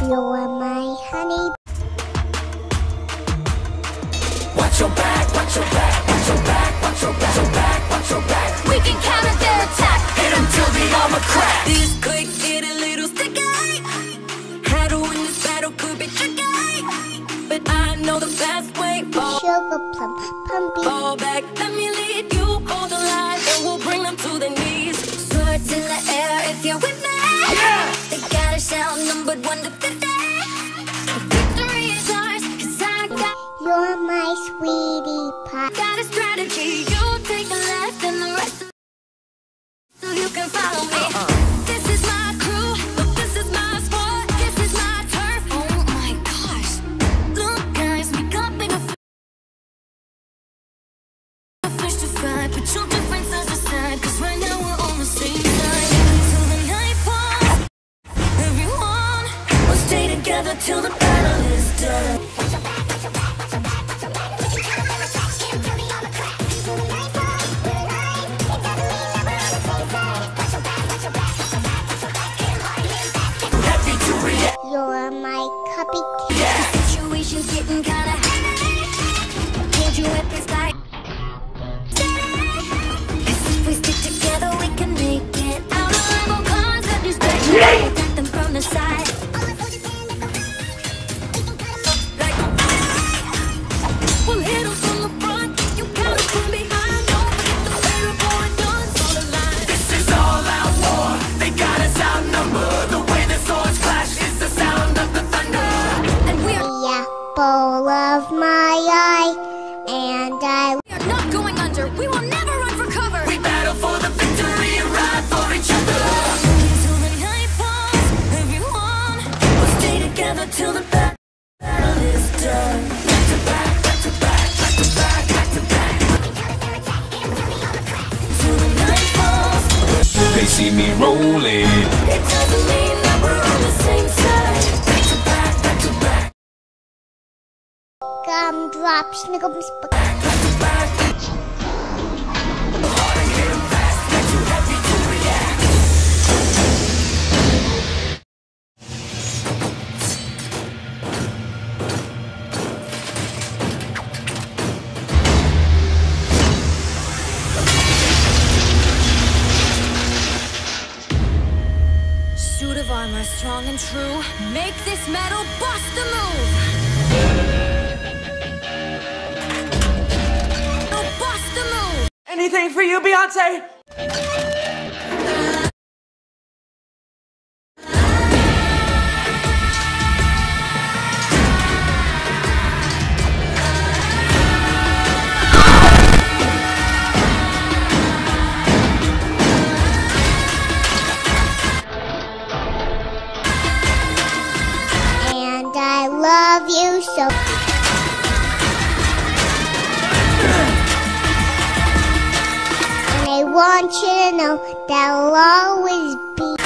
You're my honey. Watch your back, watch your back, watch your back, watch your back, watch your back, watch your back. We can counter their attack. Hit 'em till the armor cracks. These clicks get a little sticky. How to win this battle could be tricky, but I know the best way. Sugar plum, pumpy. Fall back, let me lead you. Hold the line, and we'll bring them to their knees. Swords in the air if you're with me. Yeah! They gotta shout numbered 1 to 50. The victory is ours, 'cause I You're my sweetie pie. got a strategy. You take the left and the rest so you can follow me. This is my crew, this is my sport, this is my turf. Oh my gosh. Look guys, we got bigger fish to fry. Put your differences aside, 'cause right now we're on the same side. Till the night falls, everyone will stay together till the battle is done. You're my cupcake. The situation's getting kinda heavy. Can't you whip this light? 'Cause if we stick together, we can make it out of all cause and distraction. We'll attack them from the side. Like we'll hit 'em from the front. You gotta come behind. Don't forget the fatal boy guns on the line. This is all out war. They got us outnumbered. The way the swords clash is the sound of the thunder. And we're The apple of my eye, and I not going under. We will never run for cover. We battle for the victory and ride for each other. Till the night falls, everyone will stay together till the battle is done. Back to back, back to back, back to back, back to back. Till the night falls, They see me rolling. it doesn't mean that we're on the same side. Back to back, back to back, gumdrop, snickums, back to back. Hard and hit 'em fast, they're too heavy to react. Suit of armor, strong and true. Make this metal bust a move. Oh, bust a move. Anything for you, Beyonce? and I love you so. And I want you to know that I'll always be.